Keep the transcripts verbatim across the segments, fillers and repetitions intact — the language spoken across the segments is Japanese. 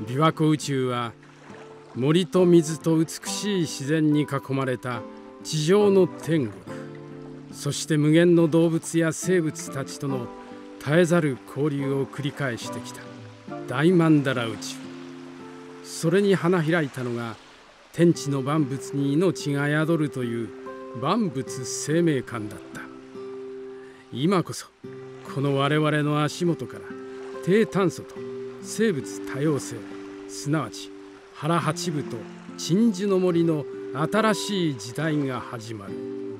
琵琶湖宇宙は森と水と美しい自然に囲まれた地上の天国、そして無限の動物や生物たちとの絶えざる交流を繰り返してきた大曼荼羅宇宙。それに花開いたのが天地の万物に命が宿るという万物生命観だった。今こそこの我々の足元から低炭素と生物多様性、すなわち原八分と鎮守の森の新しい時代が始まる。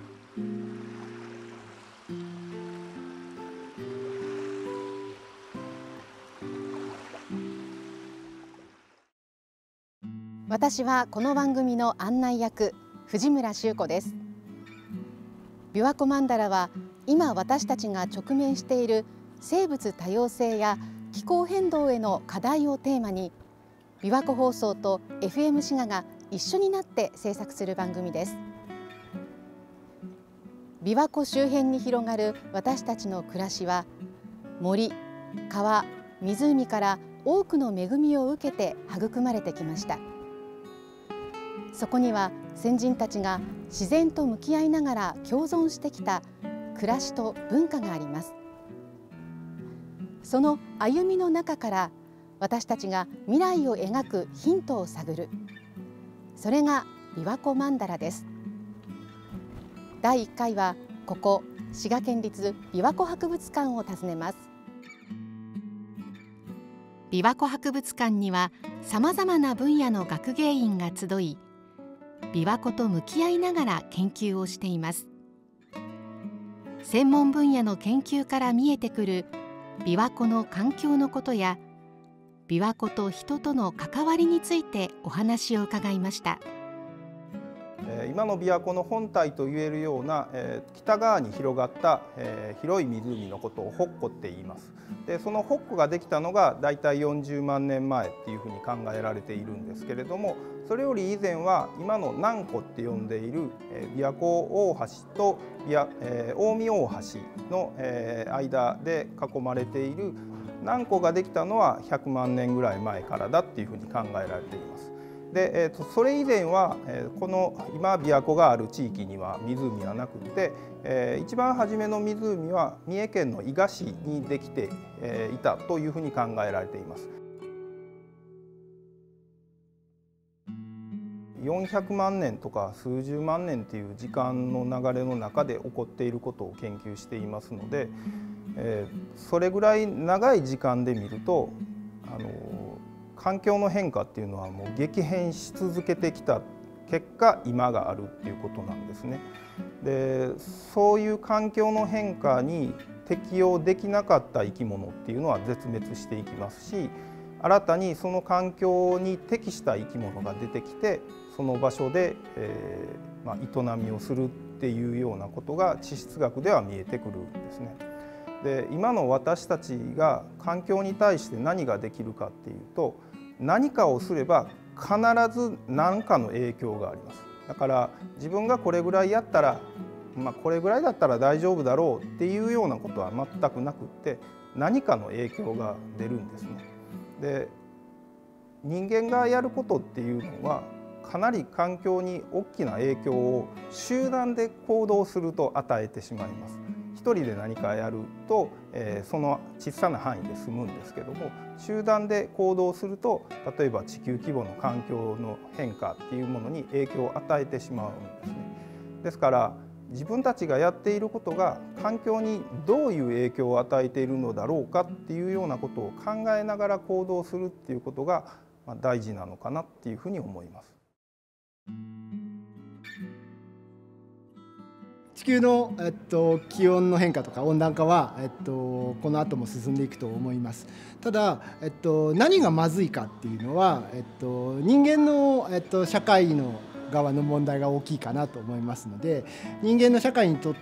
私はこの番組の案内役、藤村修子です。琵琶湖曼荼羅は今私たちが直面している生物多様性や気候変動への課題をテーマに、琵琶湖放送と エフエム 滋賀が一緒になって制作する番組です。琵琶湖周辺に広がる私たちの暮らしは、森、川、湖から多くの恵みを受けて育まれてきました。そこには先人たちが自然と向き合いながら共存してきた暮らしと文化があります。その歩みの中から私たちが未来を描くヒントを探る、それが琵琶湖曼荼羅です。だいいっかいはここ滋賀県立琵琶湖博物館を訪ねます。琵琶湖博物館にはさまざまな分野の学芸員が集い、琵琶湖と向き合いながら研究をしています。専門分野の研究から見えてくる琵琶湖の環境のことや、琵琶湖と人との関わりについてお話を伺いました。 今の琵琶湖の本体といえるような、えー、北側に広がった、えー、広い湖のことを北湖って言います。でその北湖ができたのがだいたいよんじゅうまんねんまえっていうふうに考えられているんですけれども、それより以前は今の南湖って呼んでいる、えー、琵琶湖大橋と琵琶、えー、近江大橋の、えー、間で囲まれている南湖ができたのはひゃくまんねんぐらい前からだっていうふうに考えられています。で、えー、とそれ以前は、えー、この今琵琶湖がある地域には湖はなくて、えー、一番初めの湖は三重県の伊賀市にできて、えー、いたというふうに考えられています。よんひゃくまんねんとか数十万年という時間の流れの中で起こっていることを研究していますので、えー、それぐらい長い時間で見るとあの環境の変化っていうのはもう激変し続けてきた結果今があるっていうことなんですね。でそういう環境の変化に適応できなかった生き物っていうのは絶滅していきますし、新たにその環境に適した生き物が出てきて、その場所で、えーまあ、営みをするっていうようなことが地質学では見えてくるんですね。で今の私たちが環境に対して何ができるかっていうと、何かをすれば必ず何かの影響があります。だから自分がこれぐらいやったら、まあ、これぐらいだったら大丈夫だろうっていうようなことは全くなくって、何かの影響が出るんですね。で人間がやることっていうのはかなり環境に大きな影響を集団で行動すると与えてしまいます。一人で何かやると、えー、その小さな範囲で済むんですけども、集団で行動すると例えば地球規模の環境の変化っていうものに影響を与えてしまうんですね。ですから自分たちがやっていることが環境にどういう影響を与えているのだろうかっていうようなことを考えながら行動するっていうことが大事なのかなっていうふうに思います。 地球の、えっと、気温の変化とか温暖化は、えっと、この後も進んでいくと思います。ただ、えっと、何がまずいかっていうのは、えっと、人間の、えっと、社会の側の問題が大きいかなと思いますので、人間の社会にとって、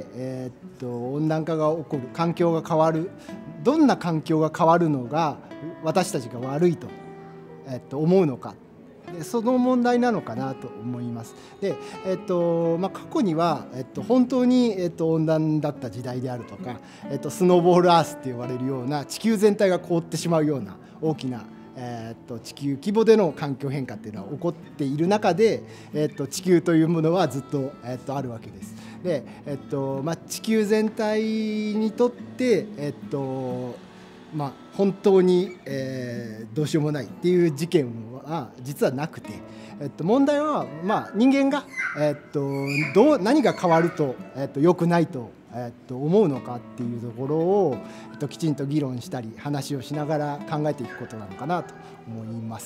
えっと、温暖化が起こる、環境が変わる、どんな環境が変わるのが私たちが悪いと、えっと、思うのか。その問題なのかなと思います。で、えっとまあ、過去には、えっと、本当に、えっと、温暖だった時代であるとか、えっと、スノーボールアースって呼ばれるような地球全体が凍ってしまうような大きな、 えー、と地球規模での環境変化っていうのは起こっている中で、えー、と地球というものはずっと、えー、とあるわけです。で、えーとまあ、地球全体にとって、えーとまあ、本当に、えー、どうしようもないっていう事件は実はなくて、えー、と問題は、まあ、人間が、えー、とどう何が変わると、えー、と良くないとえっと思うのかっていうところを、えっと、きちんと議論したり話をしながら考えていくことなのかなと思います。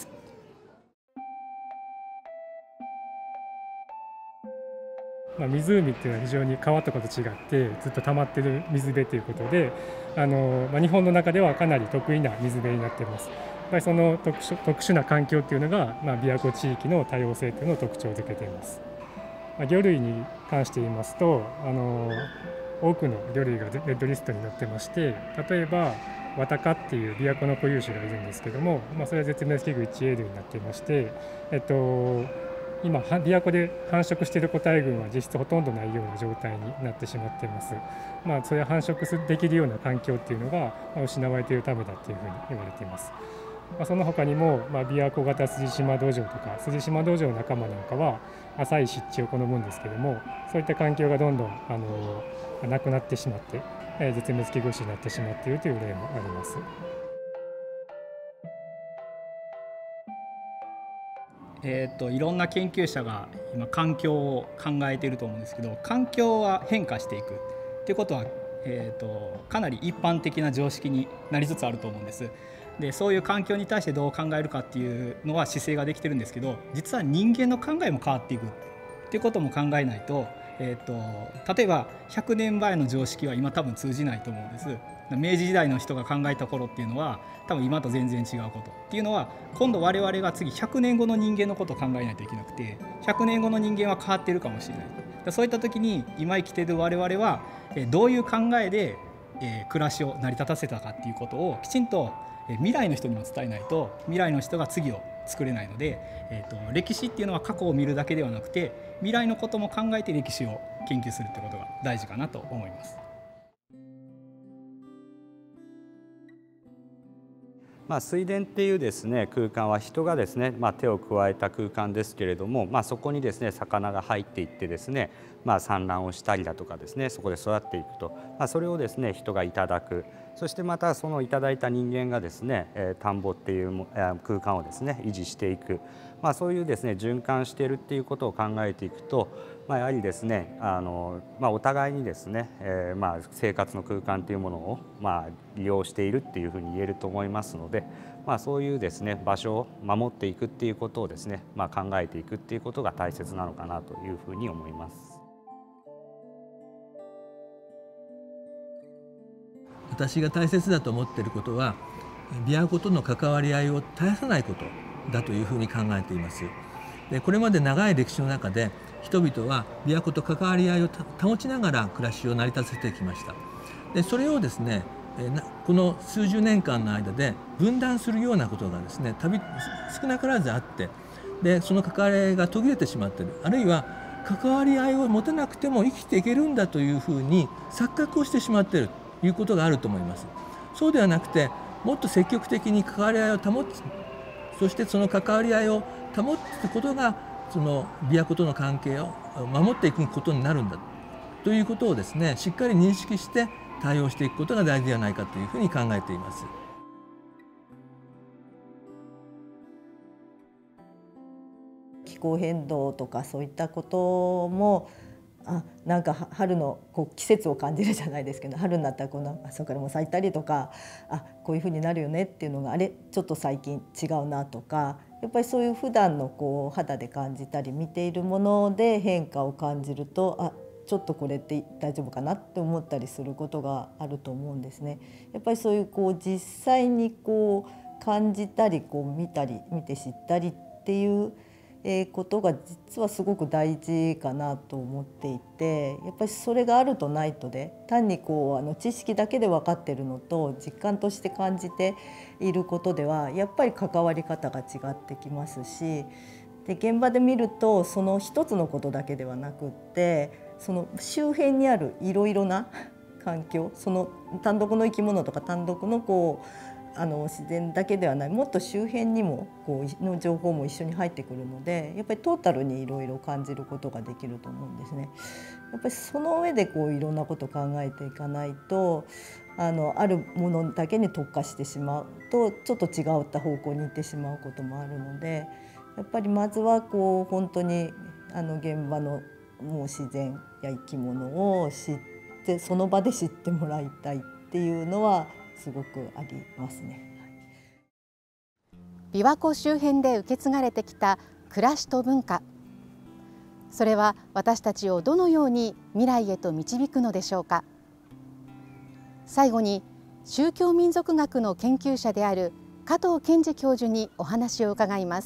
まあ、湖っていうのは非常に川とかと違ってずっと溜まってる水辺ということで、あの、まあ、日本の中ではかなり得意な水辺になっています。やっぱりその特殊、特殊な環境っていうのが、まあ、琵琶湖地域の多様性というのを特徴づけています。まあ、魚類に関して言いますと、あの多くの魚類がレッドリストに載ってまして、例えばワタカっていう琵琶湖の固有種がいるんですけども、まあ、それは絶滅危惧いちエー類になっていまして、えっと、今琵琶湖で繁殖している個体群は実質ほとんどないような状態になってしまっています。まあ、それは繁殖できるような環境っていうのが失われているためだっていうふうに言われています。まあ、その他にも、まあ、琵琶湖型スジシマドジョウとかスジシマドジョウの仲間なんかは浅い湿地を好むんですけども、そういった環境がどんどんあのなくなってしまって、えー、絶滅危惧種になってしまっているという例もあります。 えー、といろんな研究者が今環境を考えていると思うんですけど、環境は変化していくっていうことは、えー、とかなり一般的な常識になりつつあると思うんです。でそういう環境に対してどう考えるかっていうのは姿勢ができてるんですけど、実は人間の考えも変わっていくっていうことも考えないと、えー、と例えばひゃくねんまえの常識は今多分通じないと思うんです。明治時代の人が考えた頃っていうのは多分今と全然違うことっていうのは、今度我々が次ひゃくねんごの人間のことを考えないといけなくて、ひゃくねんごの人間は変わってるかもしれない。そういった時に今生きている我々はどういう考えで暮らしを成り立たせたかっていうことをきちんと未来の人にも伝えないと、未来の人が次を作れないので、えーと、歴史っていうのは過去を見るだけではなくて、未来のことも考えて歴史を研究するってことが大事かなと思います。 まあ、水田っていうですね空間は人がですね、まあ、手を加えた空間ですけれども、まあ、そこにですね魚が入っていってですね、まあ、産卵をしたりだとかですね、そこで育っていくと、まあ、それをですね人がいただく。そしてまたそのいただいた人間がですね、えー、田んぼっていう空間をですね維持していく、まあ、そういうですね循環しているっていうことを考えていくと、まあ、やはりですねあの、まあ、お互いにですね、えー、まあ生活の空間というものをまあ利用しているっていうふうに言えると思いますので、まあ、そういうですね場所を守っていくっていうことをですね、まあ、考えていくっていうことが大切なのかなというふうに思います。 私が大切だと思っていることは、琵琶湖との関わり合いを絶やさないことだというふうに考えています。でこれまで長い歴史の中で人々は琵琶湖と関わり合いを保ちながら暮らしを成り立たせてきました。でそれをですねこの数十年間の間で分断するようなことがですね少なからずあって、でその関わり合いが途切れてしまっている、あるいは関わり合いを持たなくても生きていけるんだというふうに錯覚をしてしまっているということがあると思います。そうではなくて、もっと積極的に関わり合いを保つ、そしてその関わり合いを保つことがその琵琶湖との関係を守っていくことになるんだということをですねしっかり認識して対応していくことが大事ではないかというふうに考えています。 気候変動とかそういったこともあなんか春のこう季節を感じるじゃないですけど、春になったらこの朝からも咲いたりとか、あこういうふうになるよねっていうのがあれちょっと最近違うなとか、やっぱりそういう普段のこう肌で感じたり見ているもので変化を感じると、あちょっとこれって大丈夫かなって思ったりすることがあると思うんですね。やっぱりそういうこう実際にこう感じたりこう見たり見て知ったりっていうことが実はすごく大事かなと思っていて、やっぱりそれがあるとないとで単にこうあの知識だけで分かってるのと実感として感じていることではやっぱり関わり方が違ってきますし、で現場で見るとその一つのことだけではなくってその周辺にあるいろいろな環境、その単独の生き物とか単独のこうあの自然だけではない、もっと周辺にもこうの情報も一緒に入ってくるので、やっぱりトータルにいろいろ感じることができると思うんですね。やっぱりその上でこういろんなことを考えていかないと、あのあるものだけに特化してしまうとちょっと違った方向に行ってしまうこともあるので、やっぱりまずはこう本当にあの現場のもう自然や生き物を知って、その場で知ってもらいたいっていうのはすごくありますね。 琵琶湖周辺で受け継がれてきた暮らしと文化、それは私たちをどのように未来へと導くのでしょうか。最後に宗教民族学の研究者である加藤健二教授にお話を伺います。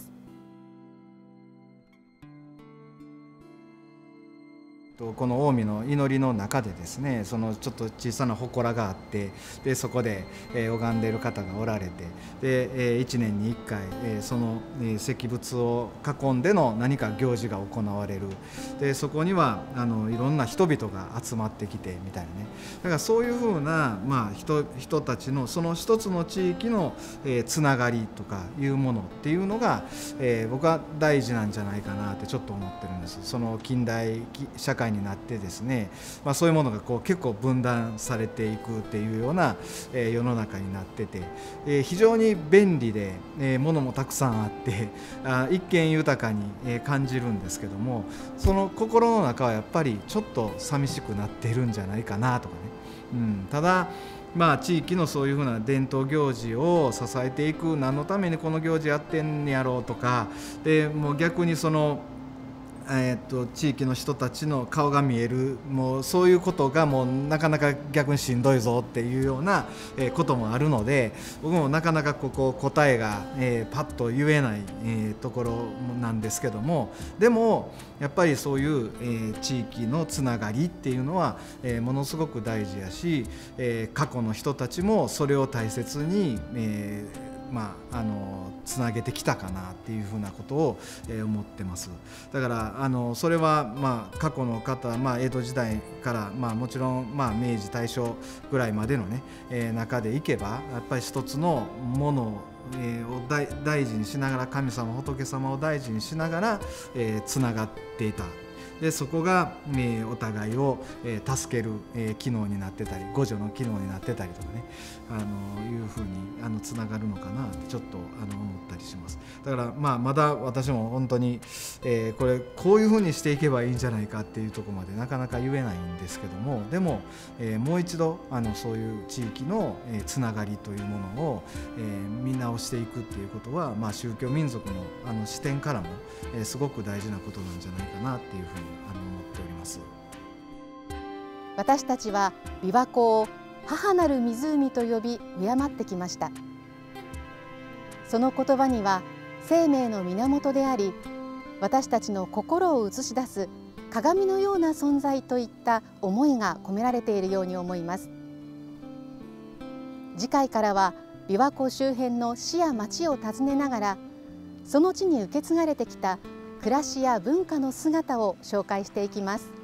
この近江の祈りの中でですね、そのちょっと小さな祠があって、でそこで、えー、拝んでいる方がおられて、で、えー、いちねんにいっかい、えー、その、えー、石仏を囲んでの何か行事が行われる。でそこにはあのいろんな人々が集まってきてみたいなね、だからそういうふうな、まあ、人, 人たちのその一つの地域の、えー、つながりとかいうものっていうのが、えー、僕は大事なんじゃないかなってちょっと思ってるんです。その近代社会になってですね、まあ、そういうものがこう結構分断されていくっていうような、えー、世の中になってて、えー、非常に便利で、えー、ものもたくさんあってあ一見豊かに、えー、感じるんですけども、その心の中はやっぱりちょっと寂しくなっているんじゃないかなとかね、うん、ただまあ地域のそういうふうな伝統行事を支えていく、何のためにこの行事やってんやろうとかで、もう逆にそのえー、と地域の人たちの顔が見える、もうそういうことがもうなかなか逆にしんどいぞっていうような、えー、こともあるので、僕もなかなかここ答えが、えー、パッと言えない、えー、ところなんですけども、でもやっぱりそういう、えー、地域のつながりっていうのは、えー、ものすごく大事やし、えー、過去の人たちもそれを大切に、えーまあ、あのつなげてきたかなっていうふうなことを、えー、思ってます。だからあのそれは、まあ、過去の方、まあ、江戸時代から、まあ、もちろん、まあ、明治大正ぐらいまでのね、えー、中でいけばやっぱり一つのものをえー、を大, 大事にしながら、神様仏様を大事にしながら、えー、つながっていた。でそこが、えー、お互いを、えー、助ける、えー、機能になってたり、互助の機能になってたりとかね、あのいうふうにあのつながるのかなってちょっとあの思ったりします。だから、まあ、まだ私も本当に、えー、これこういうふうにしていけばいいんじゃないかっていうところまでなかなか言えないんですけども、でも、えー、もう一度あのそういう地域の、えー、つながりというものを、えー、見直していくっていうことは、まあ、宗教民族の、あの視点からも、えー、すごく大事なことなんじゃないかなっていうふうにあの思っております。 私たちは琵琶湖を母なる湖と呼び敬ってきました。その言葉には生命の源であり、私たちの心を映し出す鏡のような存在といった思いが込められているように思います。次回からは琵琶湖周辺の市や町を訪ねながら、その地に受け継がれてきた暮らしや文化の姿を紹介していきます。